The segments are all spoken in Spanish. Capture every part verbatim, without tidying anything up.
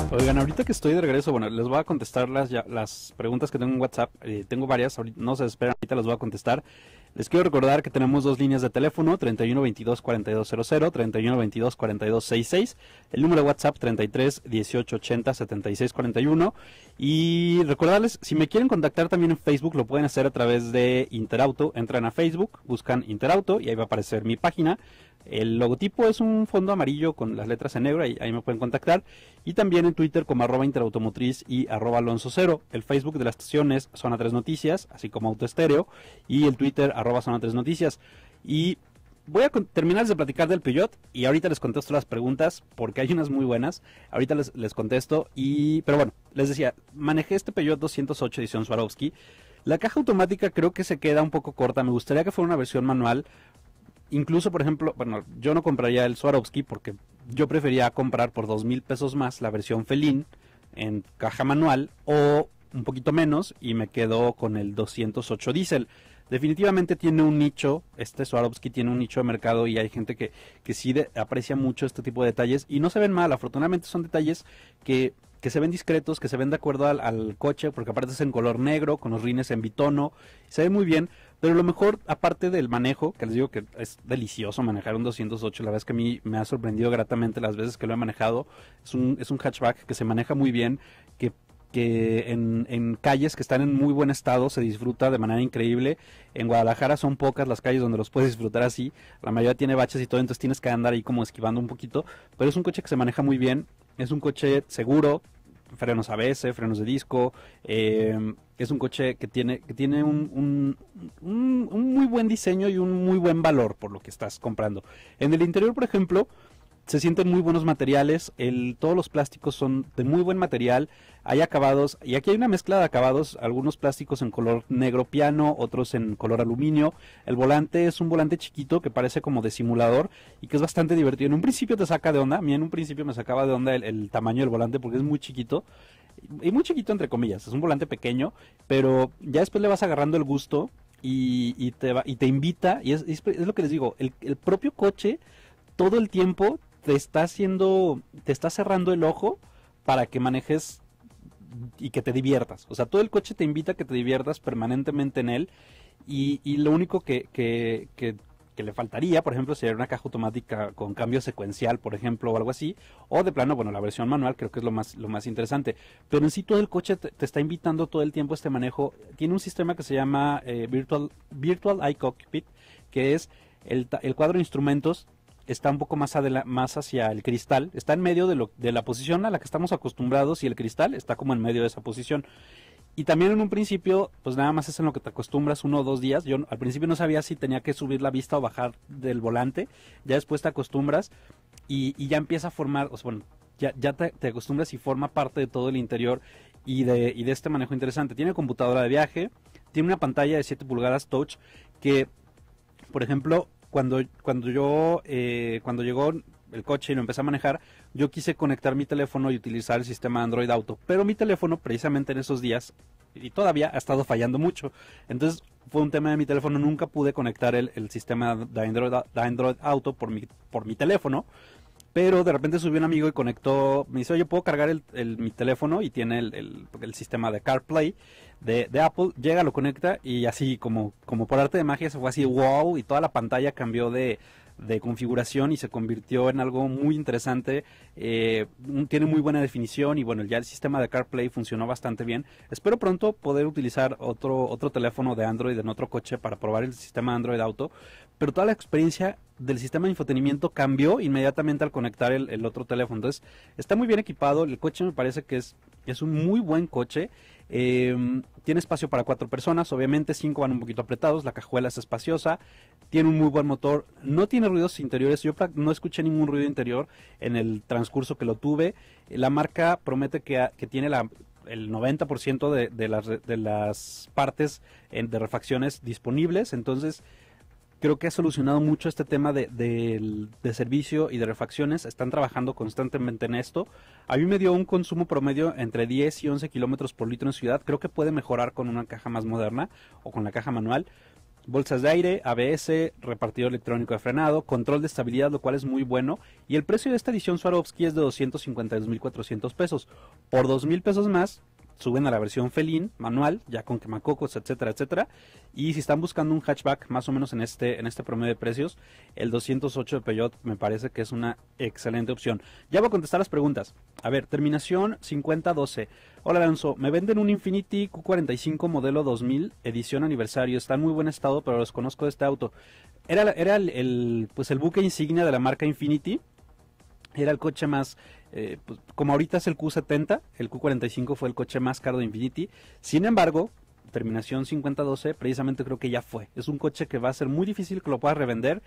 Oigan, ahorita que estoy de regreso, bueno, les voy a contestar las, ya, las preguntas que tengo en WhatsApp. Eh, tengo varias, ahorita, no se esperen, ahorita las voy a contestar. Les quiero recordar que tenemos dos líneas de teléfono, treinta y uno veintidós cuarenta y dos cero cero, treinta y uno veintidós cuarenta y dos sesenta y seis, el número de WhatsApp treinta y tres dieciocho ochenta setenta y seis cuarenta y uno. Y recordarles, si me quieren contactar también en Facebook, lo pueden hacer a través de Interauto. Entran a Facebook, buscan Interauto y ahí va a aparecer mi página. El logotipo es un fondo amarillo con las letras en negro, ahí, ahí me pueden contactar. Y también en Twitter como arroba interautomotriz y arroba alonso cero. El Facebook de la estación es Zona tres Noticias, así como Auto Estéreo. Y el Twitter arroba Zona tres Noticias. Y voy a terminar de platicar del Peugeot y ahorita les contesto las preguntas porque hay unas muy buenas. Ahorita les, les contesto. y Pero bueno, les decía, manejé este Peugeot doscientos ocho edición Swarovski. La caja automática creo que se queda un poco corta. Me gustaría que fuera una versión manual. Incluso, por ejemplo, bueno, yo no compraría el Swarovski porque yo prefería comprar por dos mil pesos más la versión Felín en caja manual o un poquito menos y me quedo con el doscientos ocho diésel. Definitivamente tiene un nicho, este Swarovski tiene un nicho de mercado y hay gente que, que sí de, aprecia mucho este tipo de detalles y no se ven mal. Afortunadamente son detalles que, que se ven discretos, que se ven de acuerdo al, al coche, porque aparte es en color negro, con los rines en bitono, se ve muy bien. Pero lo mejor, aparte del manejo, que les digo que es delicioso manejar un doscientos ocho, la verdad es que a mí me ha sorprendido gratamente las veces que lo he manejado. Es un, es un hatchback que se maneja muy bien, que, que en, en calles que están en muy buen estado se disfruta de manera increíble. En Guadalajara son pocas las calles donde los puedes disfrutar así, la mayoría tiene baches y todo, entonces tienes que andar ahí como esquivando un poquito, pero es un coche que se maneja muy bien, es un coche seguro, frenos A B S, frenos de disco, eh, es un coche que tiene, que tiene un, un, un, un muy buen diseño y un muy buen valor por lo que estás comprando. En el interior, por ejemplo, se sienten muy buenos materiales, el, todos los plásticos son de muy buen material, hay acabados, y aquí hay una mezcla de acabados, algunos plásticos en color negro piano, otros en color aluminio. El volante es un volante chiquito que parece como de simulador y que es bastante divertido. En un principio te saca de onda, a mí en un principio me sacaba de onda el, el tamaño del volante porque es muy chiquito, y muy chiquito entre comillas, es un volante pequeño, pero ya después le vas agarrando el gusto y, y, te, va, y te invita, y es, es, es lo que les digo, el, el propio coche todo el tiempo te está haciendo, te está cerrando el ojo para que manejes y que te diviertas. O sea, todo el coche te invita a que te diviertas permanentemente en él y, y lo único que, que, que, que le faltaría, por ejemplo, sería una caja automática con cambio secuencial, por ejemplo, o algo así, o de plano, bueno, la versión manual creo que es lo más, lo más interesante. Pero en sí todo el coche te, te está invitando todo el tiempo a este manejo. Tiene un sistema que se llama eh, Virtual, Virtual iCockpit, que es el, el cuadro de instrumentos. Está un poco más, más hacia el cristal, está en medio de, lo, de la posición a la que estamos acostumbrados y el cristal está como en medio de esa posición. Y también en un principio, pues nada más es en lo que te acostumbras uno o dos días. Yo al principio no sabía si tenía que subir la vista o bajar del volante, ya después te acostumbras y, y ya empieza a formar, o sea, bueno, ya, ya te, te acostumbras y forma parte de todo el interior y de, y de este manejo interesante. Tiene computadora de viaje, tiene una pantalla de siete pulgadas touch que, por ejemplo, Cuando, cuando yo, eh, cuando llegó el coche y lo empecé a manejar, yo quise conectar mi teléfono y utilizar el sistema Android Auto, pero mi teléfono precisamente en esos días, y todavía ha estado fallando mucho, entonces fue un tema de mi teléfono, nunca pude conectar el, el sistema de Android, de Android Auto por mi, por mi teléfono, pero de repente subió un amigo y conectó, me dice, oye, ¿puedo cargar el, el, mi teléfono? Y tiene el, el, el sistema de CarPlay de, de Apple, llega, lo conecta y así como, como por arte de magia se fue así, wow, y toda la pantalla cambió de, de configuración y se convirtió en algo muy interesante, eh, tiene muy buena definición y bueno, ya el sistema de CarPlay funcionó bastante bien. Espero pronto poder utilizar otro, otro teléfono de Android en otro coche para probar el sistema Android Auto, pero toda la experiencia del sistema de infotenimiento cambió inmediatamente al conectar el, el otro teléfono. Entonces está muy bien equipado, el coche me parece que es, es un muy buen coche. Eh, tiene espacio para cuatro personas, obviamente cinco van un poquito apretados, la cajuela es espaciosa, tiene un muy buen motor, no tiene ruidos interiores, yo no escuché ningún ruido interior en el transcurso que lo tuve. La marca promete que, que tiene la, el noventa por ciento de, de, las, de las partes en, de refacciones disponibles, entonces creo que ha solucionado mucho este tema de, de, de servicio y de refacciones. Están trabajando constantemente en esto. A mí me dio un consumo promedio entre diez y once kilómetros por litro en ciudad. Creo que puede mejorar con una caja más moderna o con la caja manual. bolsas de aire, A B S, repartidor electrónico de frenado, control de estabilidad, lo cual es muy bueno. Y el precio de esta edición Swarovski es de doscientos cincuenta y dos mil cuatrocientos pesos. Por dos mil pesos más, suben a la versión Felín, manual, ya con quemacocos, etcétera, etcétera. Y si están buscando un hatchback más o menos en este, en este promedio de precios, el doscientos ocho de Peugeot me parece que es una excelente opción. Ya voy a contestar las preguntas. A ver, terminación cincuenta doce. Hola Alonso, me venden un Infiniti Q cuarenta y cinco modelo dos mil, edición aniversario. Está en muy buen estado, pero desconozco de este auto. Era, era el, el, pues el buque insignia de la marca Infiniti. Era el coche más, eh, pues, como ahorita es el Q setenta, el Q cuarenta y cinco fue el coche más caro de Infiniti. Sin embargo, terminación cincuenta doce, precisamente creo que ya fue. Es un coche que va a ser muy difícil que lo puedas revender.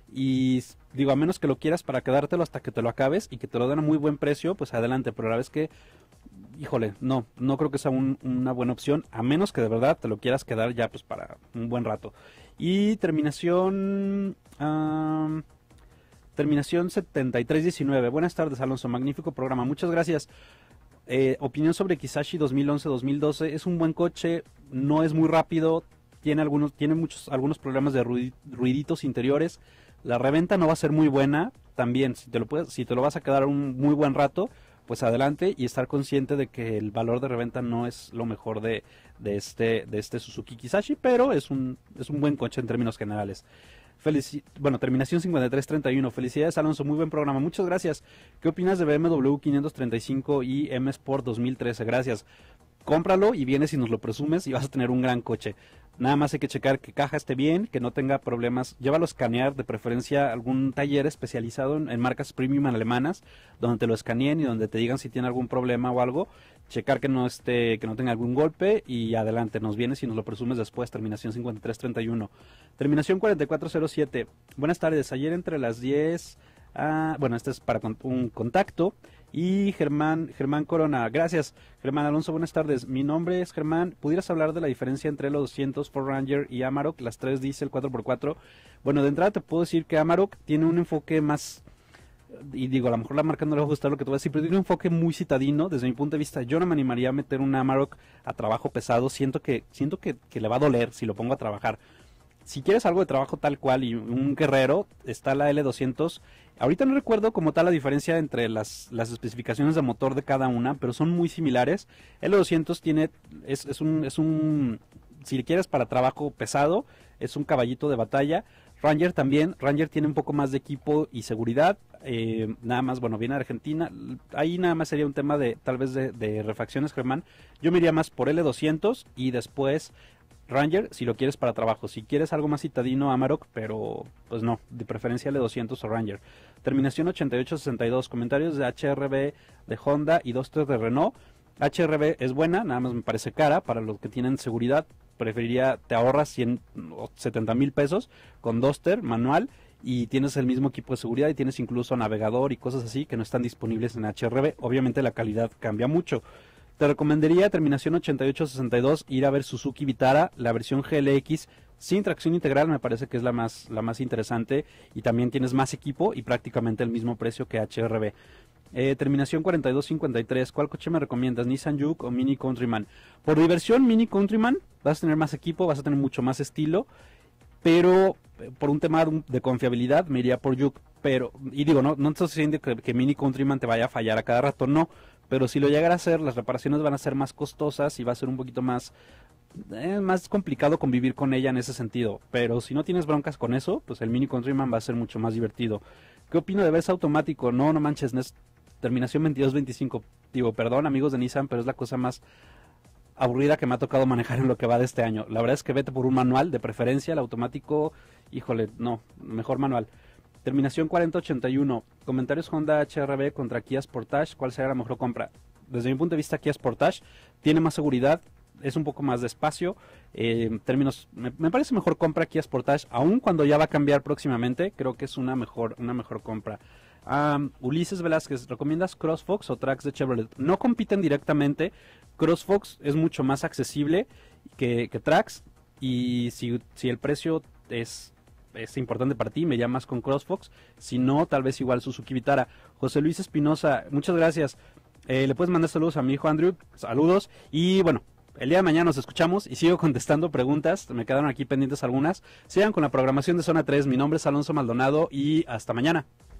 Y digo, a menos que lo quieras para quedártelo hasta que te lo acabes y que te lo den a muy buen precio, pues adelante. Pero la vez que, híjole, no, no creo que sea un, una buena opción, a menos que de verdad te lo quieras quedar ya pues para un buen rato. Y terminación... Um, Terminación setenta y tres diecinueve. Buenas tardes, Alonso. Magnífico programa. Muchas gracias. Eh, opinión sobre Kisashi dos mil once dos mil doce. Es un buen coche. No es muy rápido. Tiene algunos, tiene muchos, algunos problemas de ruiditos interiores. La reventa no va a ser muy buena. También, si te lo puedes, si te lo vas a quedar un muy buen rato, pues adelante y estar consciente de que el valor de reventa no es lo mejor de, de este, de este Suzuki Kisashi, pero es un, es un buen coche en términos generales. Felici bueno, terminación cincuenta y tres treinta y uno. Felicidades, Alonso, muy buen programa. Muchas gracias. ¿Qué opinas de B M W quinientos treinta y cinco y M Sport dos mil trece? Gracias. Cómpralo y vienes y nos lo presumes y vas a tener un gran coche. Nada más hay que checar que caja esté bien, que no tenga problemas. Llévalo a escanear, de preferencia algún taller especializado en, en marcas premium alemanas, donde te lo escaneen y donde te digan si tiene algún problema o algo. Checar que no esté, que no tenga algún golpe y adelante, nos vienes y nos lo presumes después. Terminación cincuenta y tres treinta y uno. Terminación cuarenta y cuatro cero siete. Buenas tardes. Ayer entre las diez... Ah, bueno, este es para un contacto. Y Germán, Germán Corona, gracias. Germán Alonso, buenas tardes. Mi nombre es Germán. ¿Pudieras hablar de la diferencia entre los doscientos Ford Ranger y Amarok, las tres diésel cuatro por cuatro? Bueno, de entrada te puedo decir que Amarok tiene un enfoque más, y digo, a lo mejor la marca no le va a gustar lo que te voy a decir, pero tiene un enfoque muy citadino. Desde mi punto de vista, yo no me animaría a meter un Amarok a trabajo pesado. Siento que, siento que, que le va a doler si lo pongo a trabajar. Si quieres algo de trabajo tal cual y un guerrero, está la L doscientos. Ahorita no recuerdo como tal la diferencia entre las, las especificaciones de motor de cada una, pero son muy similares. L doscientos tiene, es, es, un, es un, si quieres para trabajo pesado, es un caballito de batalla. Ranger también, Ranger tiene un poco más de equipo y seguridad, eh, nada más, bueno, viene de Argentina, ahí nada más sería un tema de, tal vez de, de refacciones, Germán. Yo me iría más por L doscientos y después Ranger, si lo quieres para trabajo. Si quieres algo más citadino, Amarok, pero pues no, de preferencia L doscientos o Ranger. Terminación ochenta y ocho sesenta y dos, comentarios de H R V de Honda y Duster de Renault. H R V es buena, nada más me parece cara para los que tienen seguridad. Preferiría, te ahorras cien o setenta mil pesos con Duster manual y tienes el mismo equipo de seguridad y tienes incluso navegador y cosas así que no están disponibles en H R V. Obviamente la calidad cambia mucho. Te recomendaría, terminación ochenta y ocho sesenta y dos, ir a ver Suzuki Vitara, la versión G L X sin tracción integral, me parece que es la más, la más interesante y también tienes más equipo y prácticamente el mismo precio que H R V. Eh, terminación cuarenta y dos cincuenta y tres, ¿cuál coche me recomiendas? ¿Nissan Juke o Mini Countryman? Por diversión, Mini Countryman, vas a tener más equipo, vas a tener mucho más estilo, pero por un tema de confiabilidad me iría por Juke. Pero, y digo, no, no estoy diciendo que, que Mini Countryman te vaya a fallar a cada rato, no. Pero si lo llegara a hacer, las reparaciones van a ser más costosas y va a ser un poquito más, eh, más complicado convivir con ella en ese sentido. Pero si no tienes broncas con eso, pues el Mini Countryman va a ser mucho más divertido. ¿Qué opino de Versa automático? No, no manches, no es terminación veintidós veinticinco. Digo, perdón amigos de Nissan, pero es la cosa más aburrida que me ha tocado manejar en lo que va de este año. La verdad es que vete por un manual, de preferencia el automático, híjole, no, mejor manual. Terminación cuarenta ochenta y uno, comentarios Honda H R V contra Kia Sportage, ¿cuál será la mejor compra? Desde mi punto de vista, Kia Sportage tiene más seguridad, es un poco más de espacio, eh, en términos, me, me parece mejor compra Kia Sportage, aun cuando ya va a cambiar próximamente, creo que es una mejor, una mejor compra. Um, Ulises Velázquez, ¿recomiendas CrossFox o Trax de Chevrolet? No compiten directamente, CrossFox es mucho más accesible que, que Trax, y si, si el precio es... es importante para ti, me llamas con CrossFox, si no, tal vez igual Suzuki Vitara. José Luis Espinosa, muchas gracias, eh, le puedes mandar saludos a mi hijo Andrew, saludos, y bueno, el día de mañana nos escuchamos y sigo contestando preguntas. Me quedaron aquí pendientes algunas. Sigan con la programación de Zona tres. Mi nombre es Alonso Maldonado y hasta mañana.